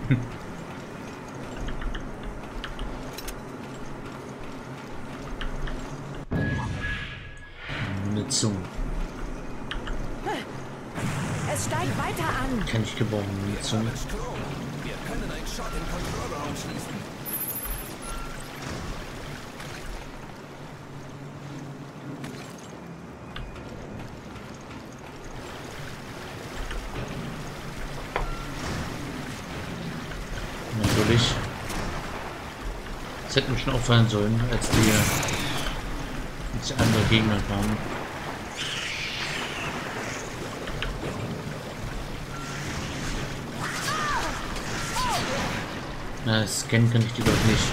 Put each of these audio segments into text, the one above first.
Munition. Es steigt weiter an. Kann ich gebrauchen, Munition. Wir können einen Shot im Controlraum schließen. Natürlich. Das hätten wir schon auffallen sollen, als die andere Gegner kamen. Na, scannen kann ich die doch nicht.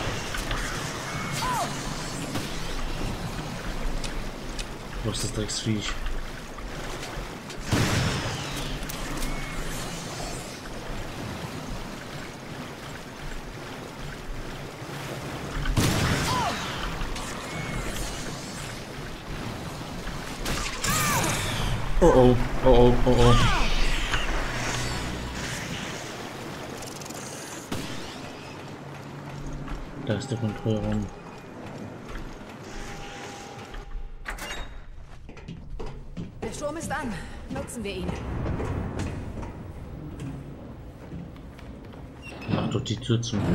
Wo ist das Drecksviech? Oh oh, oh oh, oh oh. Da ist der Kontrollraum. Der Sturm ist an. Nutzen wir ihn. Mach doch die Tür zu.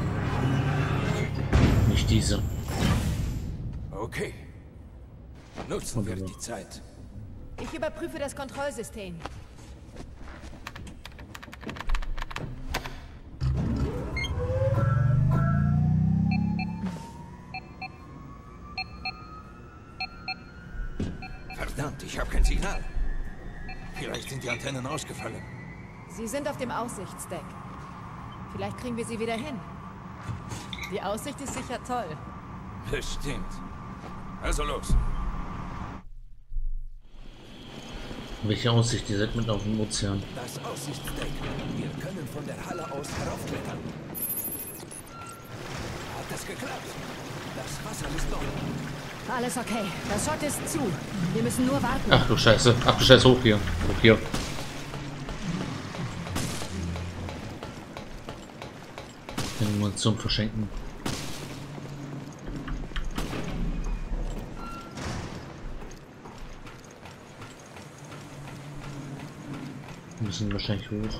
Nicht diese. Okay. Nutzen wir die Zeit. Ich überprüfe das Kontrollsystem. Verdammt, ich habe kein Signal. Vielleicht sind die Antennen ausgefallen. Sie sind auf dem Aussichtsdeck. Vielleicht kriegen wir sie wieder hin. Die Aussicht ist sicher toll. Bestimmt. Also los. Welche Aussicht? Ihr seid mit auf dem Ozean. Das Aussichtsdeck. Wir können von der Halle aus heraufklettern. Hat es geklappt? Das Wasser ist noch. Alles okay. Das Schott ist zu. Wir müssen nur warten. Ach du Scheiße. Ach du Scheiße, hoch hier. Hoch hier. Eine Munition verschenken. Wir müssen wahrscheinlich hoch.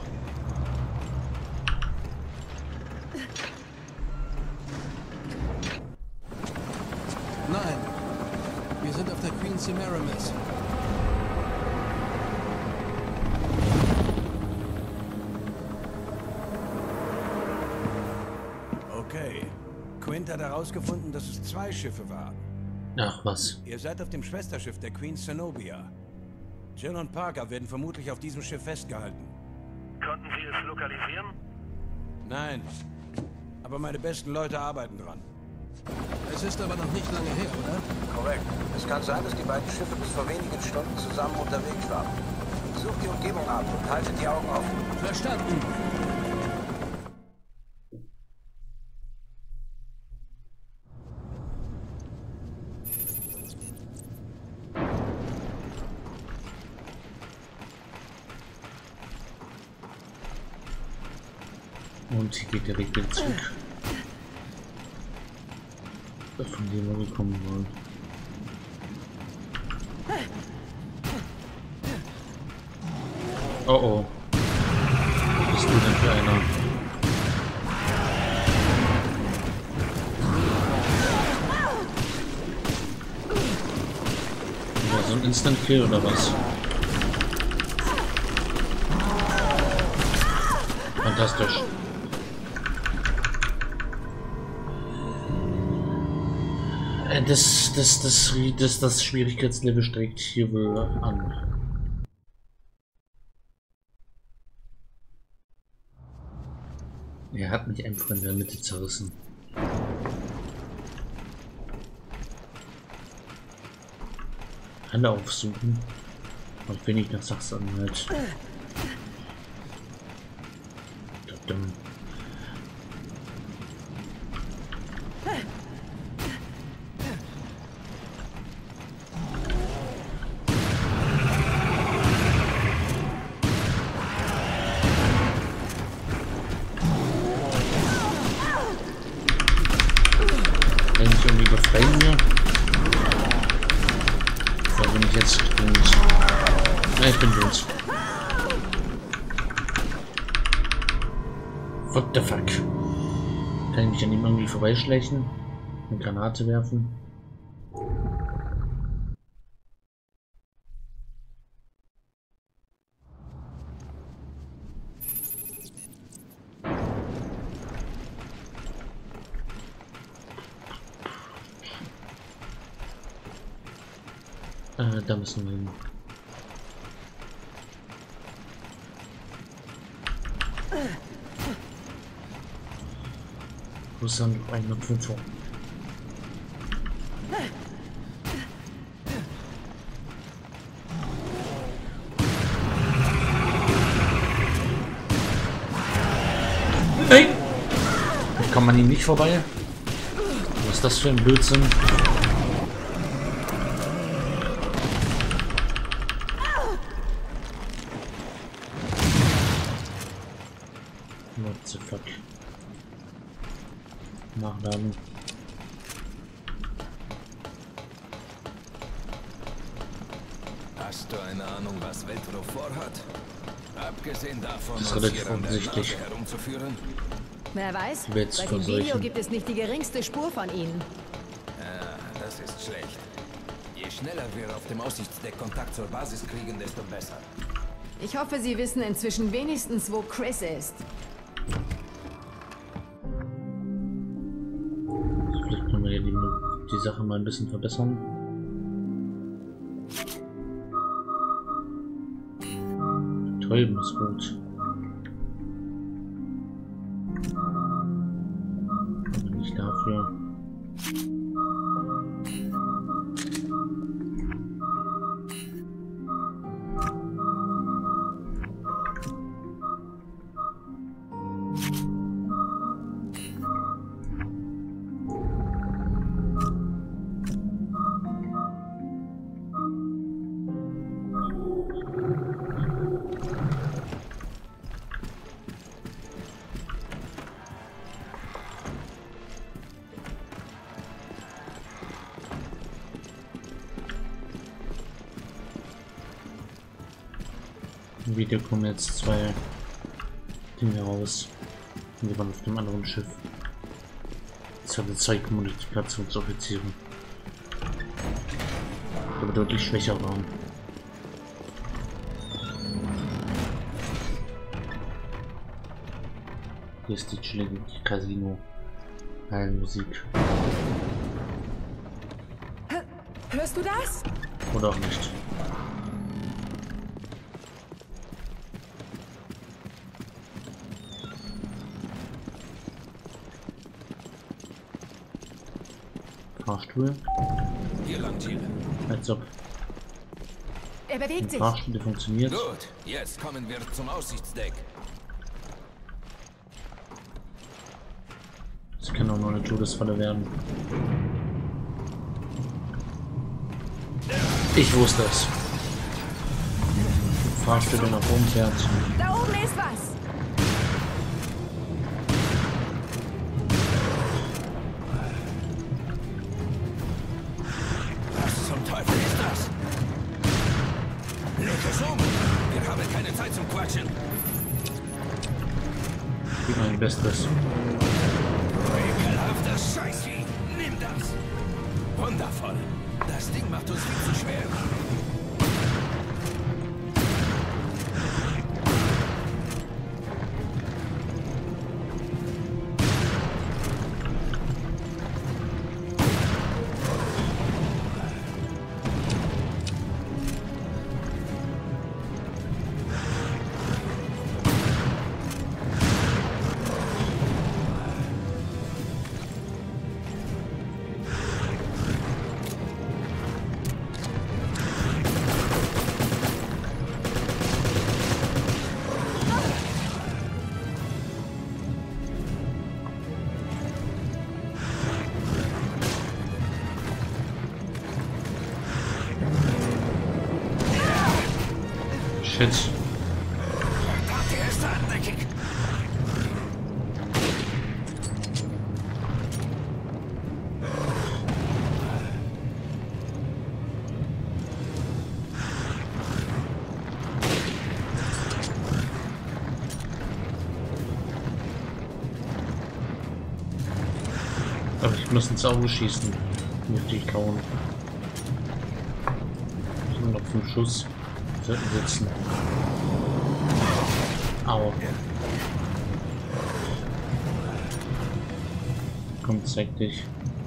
Nein, wir sind auf der Queen Semiramis. Okay. Quint hat herausgefunden, dass es 2 Schiffe waren. Ach was. Ihr seid auf dem Schwesterschiff der Queen Zenobia. Jill und Parker werden vermutlich auf diesem Schiff festgehalten. Konnten Sie es lokalisieren? Nein. Aber meine besten Leute arbeiten dran. Es ist aber noch nicht lange her, oder? Korrekt. Es kann sein, dass die beiden Schiffe bis vor wenigen Stunden zusammen unterwegs waren. Sucht die Umgebung ab und haltet die Augen offen. Verstanden. Und hier geht direkt wieder zurück. Von dem wir gekommen wollen. Oh oh. Was bist du denn für einer? Ja, so ein Instant Kill oder was? Fantastisch. Das Schwierigkeitslevel steigt hier wohl an. Er hat mich einfach in der Mitte zerrissen. Halle aufsuchen. Und bin ich nach Sachsen-Anhalt. irgendwie befreien hier. Da bin ich jetzt gut. Ja, ich bin gut. What the fuck? Kann ich mich an ihm irgendwie vorbeischleichen? Eine Granate werfen? Da müssen wir hin. Wo ist dann eine Prüfung? Hey! Kann man ihm nicht vorbei? Was ist das für ein Blödsinn? What the fuck? Nachladen. Hast du eine Ahnung, was Veltro vorhat? Abgesehen davon, Das ist uns relativ hier an der Nase offensichtlich. herumzuführen? Wer weiß, Jetzt seit von dem Video solchen. gibt es nicht die geringste Spur von ihnen. Ja, das ist schlecht. Je schneller wir auf dem Aussichtsdeck Kontakt zur Basis kriegen, desto besser. Ich hoffe, Sie wissen inzwischen wenigstens, wo Chris ist. Vielleicht können wir ja die Sache mal ein bisschen verbessern. Betäuben ist gut. Aber nicht dafür. Im Video kommen jetzt zwei Dinge raus. Und die waren auf dem anderen Schiff. Es hatte zwei Kommunikationsoffiziere. Die aber deutlich schwächer waren. Hier ist die chillige Casino. Musik. Hörst du das? Oder auch nicht. Fahrstuhl. Hier lang, Jill. Als ob Er bewegt ein sich. Fahrstuhl funktioniert. Gut, jetzt kommen wir zum Aussichtsdeck. Das kann auch nur eine Todesfalle werden. Ich wusste es. Fahrstuhl, der nach oben fährt. Da oben ist was. Was zum Teufel ist das? Leg es um! Wir haben keine Zeit zum Quatschen. Gib mein Bestes. Ekelhaftes Scheißvieh! Nimm das! Wundervoll! Das Ding macht uns viel zu schwer. Shit. Der ist hartnäckig. Aber ich muss ins Auge schießen. Möchte ich kauen. Ich habe noch 5 Schuss. Sollten sitzen. Au. Komm, zeig dich.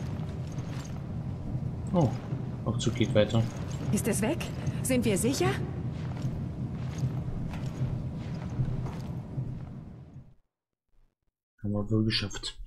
Oh, Aufzug geht weiter. Ist es weg? Sind wir sicher? Haben wir wohl geschafft.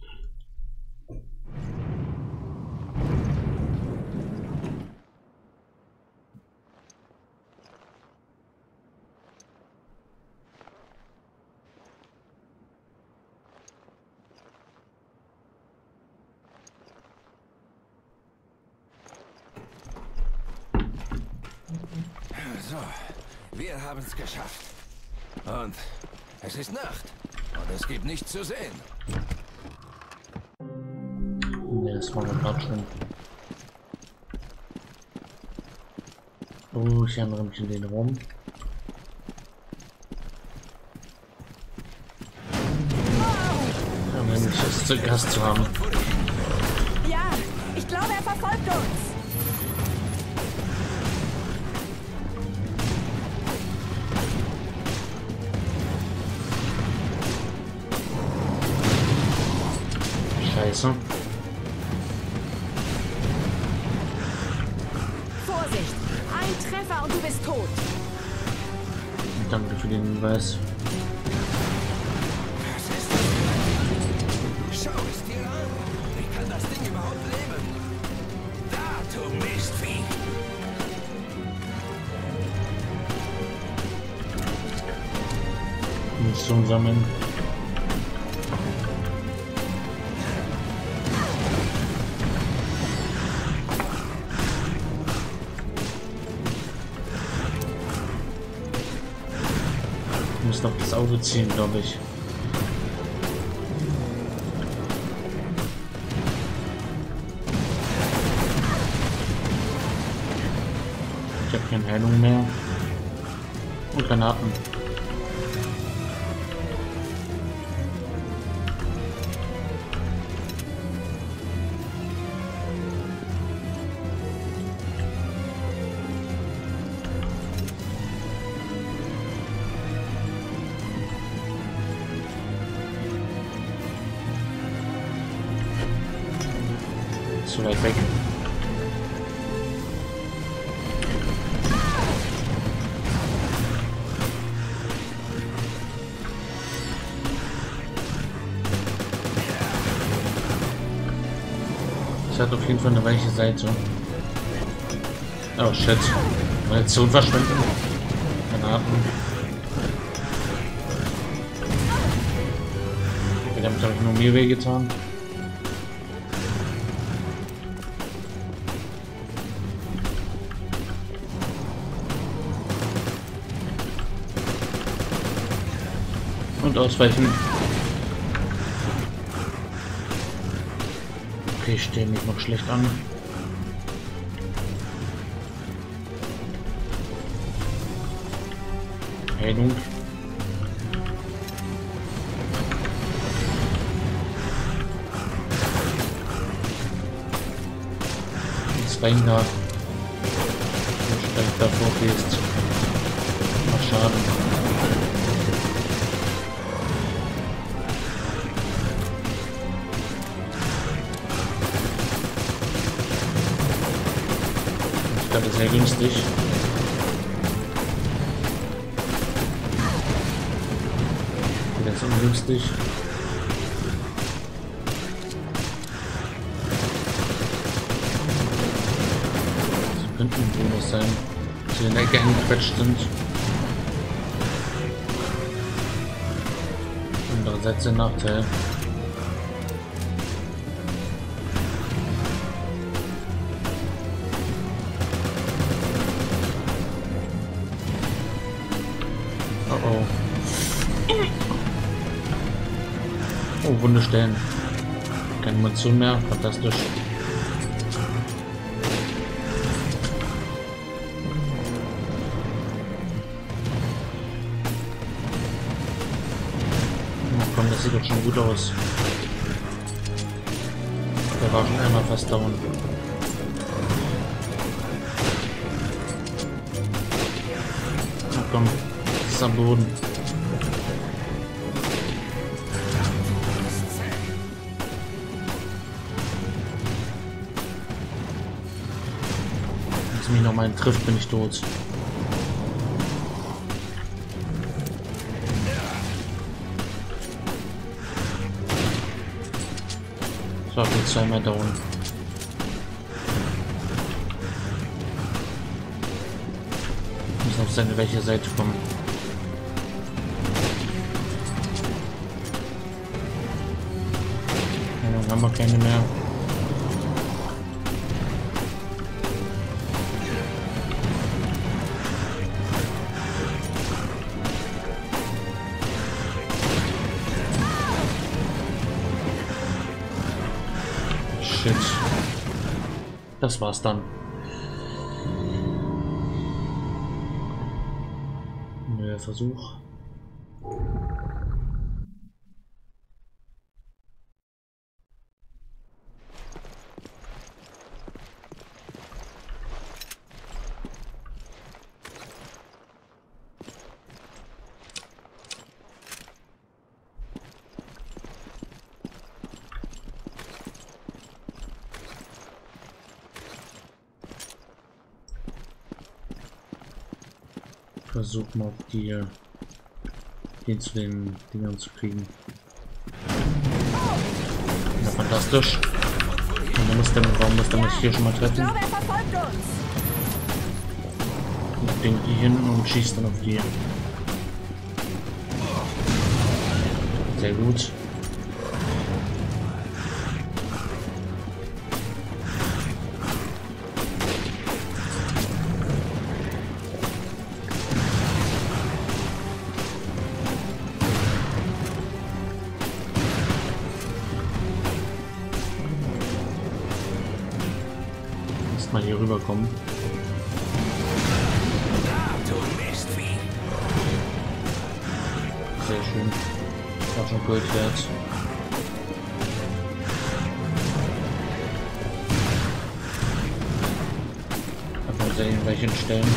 So, wir haben es geschafft. Und es ist Nacht. Und es gibt nichts zu sehen. Ne, das war gerade schon. Oh, ich erinnere mich in den Raum. Ja, wenn ich es zu Gast zu haben. Ja, ich glaube, er verfolgt uns. Scheiße. Vorsicht! Ein Treffer und du bist tot. Danke für den Hinweis. Was ist das? Schau es dir an. Wie kann das Ding überhaupt leben? Da, du Mistvieh. Munition sammeln. Ich muss noch das Auge ziehen, glaube ich. Ich habe keine Heilung mehr. Und Granaten. Zu weit weg. Es hat auf jeden Fall eine weiche Seite. Oh shit. Munition verschwenden. Granaten. Verdammt, habe ich nur mir wehgetan. Und ausweichen. Okay, ich stelle mich noch schlecht an. Heilung. Ins Reingrad. So steigt davor gehst. Ach, schade. Das ist sehr günstig. Ganz ungünstig. Das könnte ein Bonus sein, dass wir in der Ecke eingequetscht sind. Andererseits ein Nachteil. Oh, wunde Stellen. Keine Munition mehr. Fantastisch. Oh, komm, das sieht doch schon gut aus. Der war schon einmal fast down. Na komm, das ist am Boden. Wenn es mich noch mal trifft, bin ich tot. So, ich bin zweimal down. Müssen auf seine welche Seite kommen. Ja, dann haben wir keine mehr. Shit. Das war's dann. Neuer Versuch. Versuchen auf die den zu den Dingern zu kriegen. Ja, fantastisch. Und dann muss der Raum mich hier schon mal treffen. Ich denke die hin und schießt dann auf die. Sehr gut. Mal hier rüberkommen. Sehr schön. War schon Gold wert. Einfach sehr gleich hinstellen.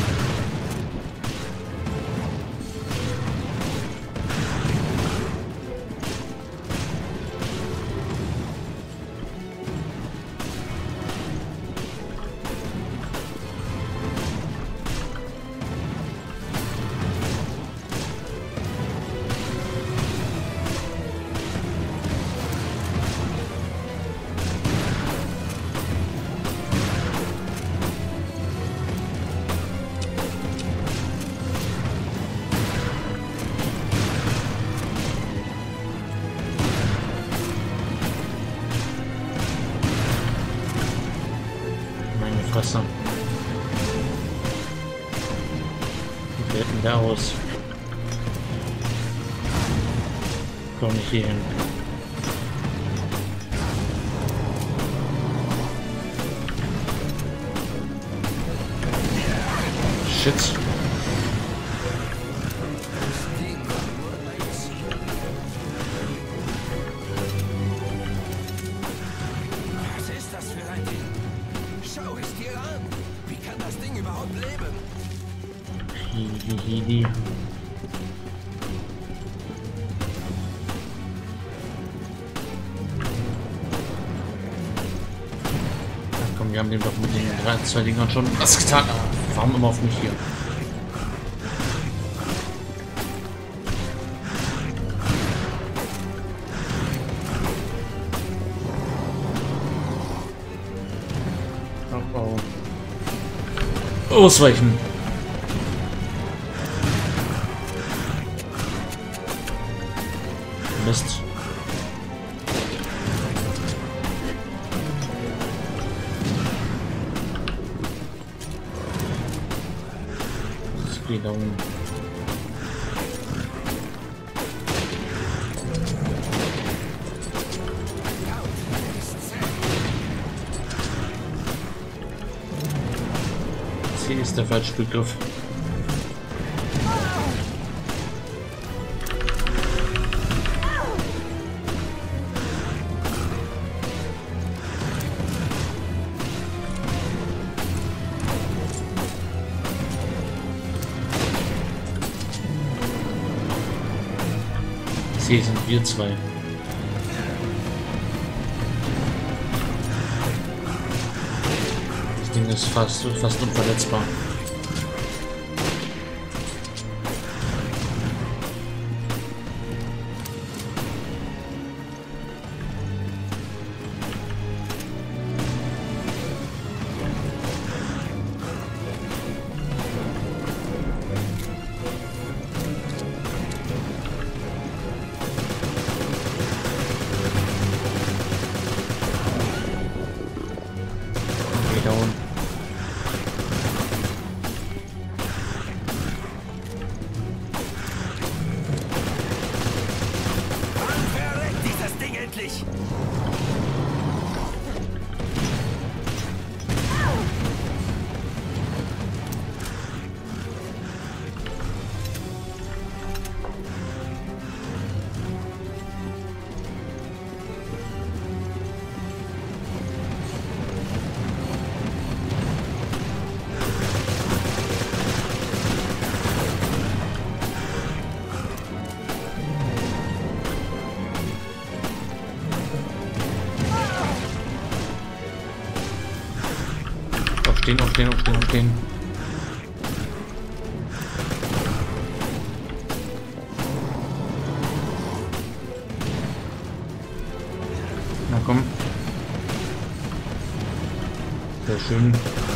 Fresse. Wie fällt denn der aus? Komm nicht hier hin. Shit. Hihihi. Komm, wir haben dem doch mit den 2 Dingern schon was getan. Warum immer auf mich hier? Oh, oh. Ausweichen. Mist. Das geht da unten. C ist der falsche Begriff. T sind wir zwei. Das Ding ist fast unverletzbar. Aufstehen. Na komm. Sehr schön.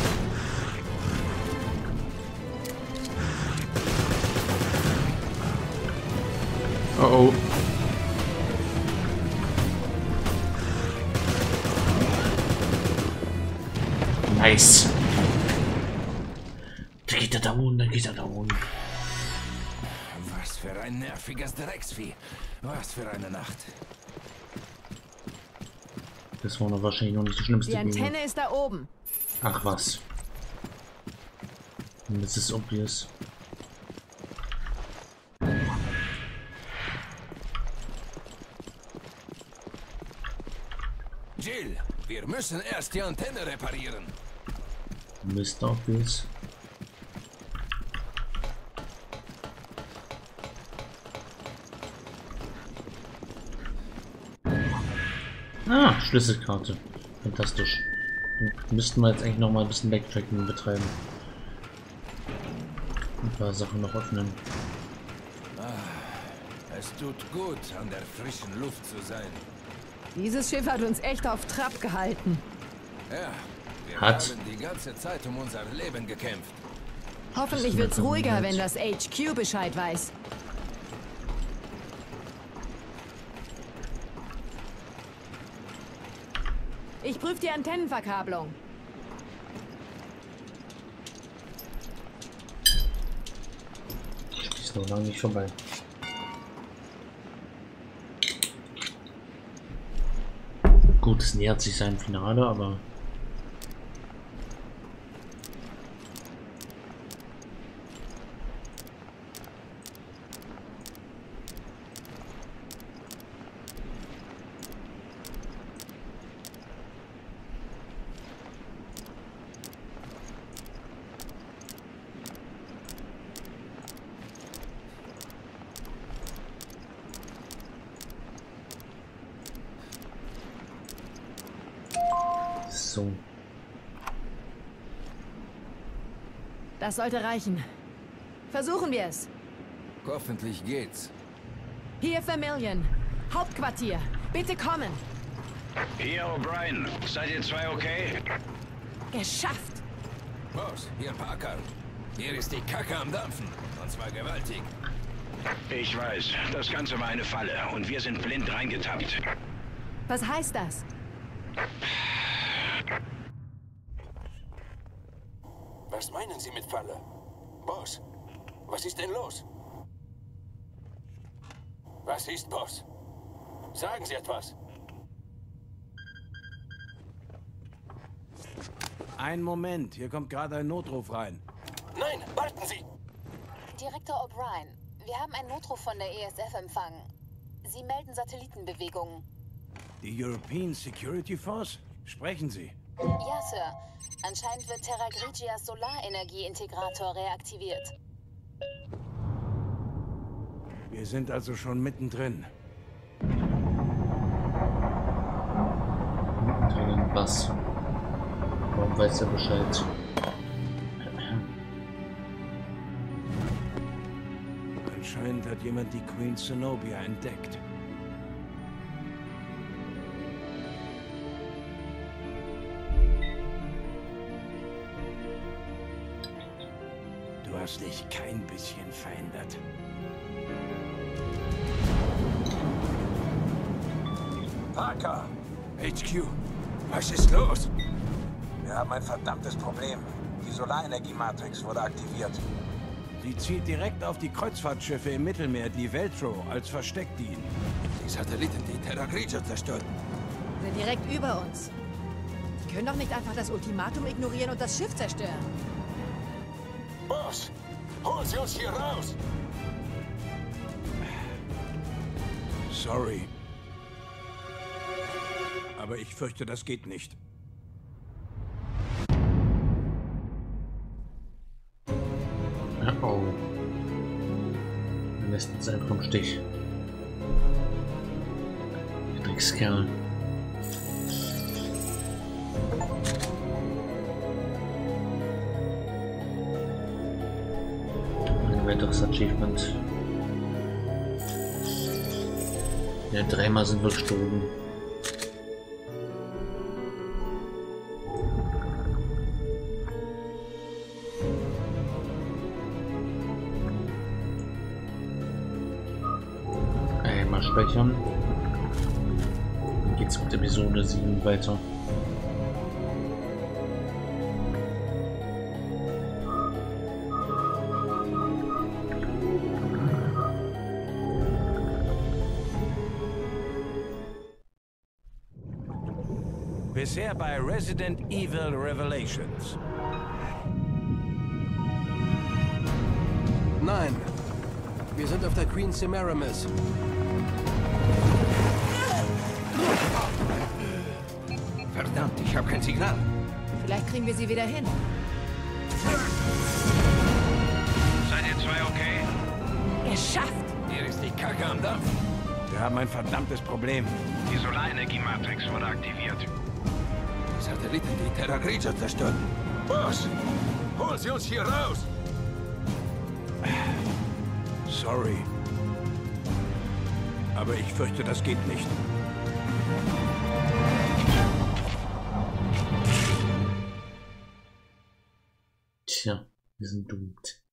Oh oh. Nice. Da geht er down. Was für ein nerviges Drecksvieh. Was für eine Nacht. Das war noch wahrscheinlich noch nicht das Schlimmste. Die Antenne ist da oben. Ach was. Das ist obvious. Jill, wir müssen erst die Antenne reparieren. Mr. Obvious. Ah, Schlüsselkarte. Fantastisch. Dann müssten wir jetzt eigentlich noch mal ein bisschen Backtracking betreiben. Ein paar Sachen noch öffnen. Es tut gut, an der frischen Luft zu sein. Dieses Schiff hat uns echt auf Trab gehalten. Ja, wir Hat. haben die ganze Zeit um unser Leben gekämpft. Hoffentlich wird's ruhiger, wenn das HQ Bescheid weiß. Ich prüfe die Antennenverkabelung. Ist noch lange nicht vorbei. Gut, es nähert sich seinem Finale, aber so. Das sollte reichen. Versuchen wir es. Hoffentlich geht's. Hier Vermillion. Hauptquartier. Bitte kommen. Hier, O'Brien. Seid ihr zwei okay? Geschafft. Boss, hier Parker. Hier ist die Kacke am Dampfen. Und zwar gewaltig. Ich weiß. Das Ganze war eine Falle und wir sind blind reingetappt. Was heißt das? Was meinen Sie mit Falle? Boss, was ist denn los? Was ist, Boss? Sagen Sie etwas. Einen Moment, hier kommt gerade ein Notruf rein. Nein, warten Sie! Direktor O'Brien, wir haben einen Notruf von der ESF empfangen. Sie melden Satellitenbewegungen. Die European Security Force? Sprechen Sie. Ja, Sir. Anscheinend wird Terra Grigias Solarenergie-Integrator reaktiviert. Wir sind also schon mittendrin. einen Bass. Warum weiß er Bescheid? Anscheinend hat jemand die Queen Zenobia entdeckt. Du hast dich kein bisschen verändert. Parker, HQ, was ist los? wir haben ein verdammtes Problem. Die Solarenergiematrix wurde aktiviert. Sie zielt direkt auf die Kreuzfahrtschiffe im Mittelmeer, die Veltro, als Versteck dienen. Die Satelliten, die Terra Grigia zerstörten. Sind direkt über uns. Die können doch nicht einfach das Ultimatum ignorieren und das Schiff zerstören. Boss, hol sie uns hier raus! Sorry. Aber ich fürchte, das geht nicht. Oh. Er lässt uns einfach im Stich. Dreckskerl. Ein weiteres Achievement. Ja, dreimal sind wir gestorben. Einmal speichern. Dann geht's mit Episode 7 weiter. Bisher bei Resident Evil Revelations. Nein. Wir sind auf der Queen Semiramis. Verdammt, ich habe kein Signal. Vielleicht kriegen wir sie wieder hin. Seid ihr zwei okay? Geschafft! Hier ist die Kacke am Dampf. Wir haben ein verdammtes Problem. Die Solarenergiematrix wurde aktiviert. Die Satelliten, die Terra Grigia zerstörten. Boss, hol sie uns hier raus! Sorry. Aber ich fürchte, das geht nicht. Tja, wir sind doomed.